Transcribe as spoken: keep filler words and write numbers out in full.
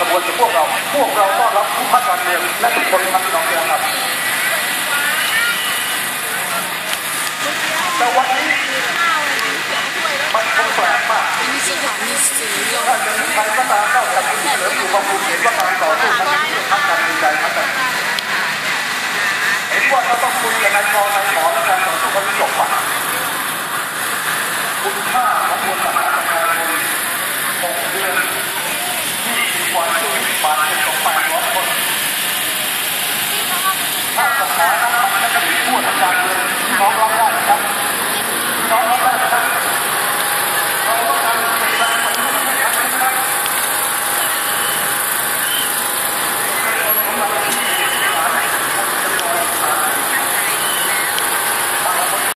ควรจะพวกเราพวกเราต้อนรับทุกภาคการเมืองและทุกคนทั้งสองอย่างครับแต่วันนี้มันคงแปลกมากถ้าจะมีใครก็ตามนอกจากคุณเฉลิมอยู่บำรุงเห็นว่าการต่อสู้ครั้งนี้เป็นพักการเมืองใดพักการเมืองเห็นว่าจะต้องคุยกับนายกนายหมอและการต่อสู้ครั้งนี้